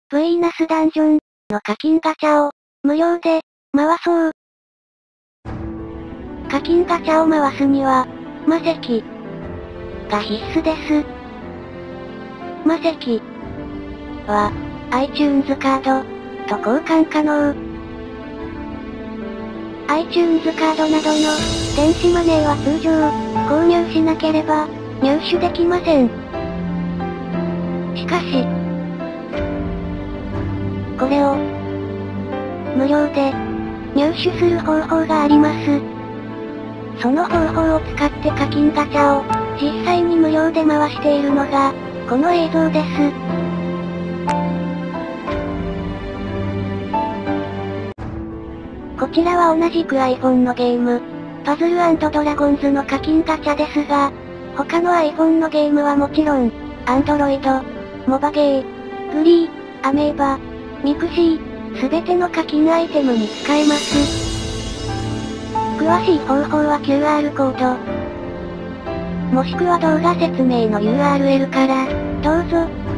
ヴィーナスダンジョンの課金ガチャを無料で回そう。課金ガチャを回すには、魔石が必須です。魔石は iTunes カードと交換可能。iTunes カードなどの電子マネーは通常購入しなければ入手できません。しかし、これを無料で入手する方法があります。その方法を使って課金ガチャを実際に無料で回しているのがこの映像です。こちらは同じく iPhone のゲーム、パズル&ドラゴンズの課金ガチャですが、他の iPhone のゲームはもちろん、Android、モバゲー、グリー、アメーバ、ミクシー、すべての課金アイテムに使えます。詳しい方法は QR コード、もしくは動画説明の URL から、どうぞ。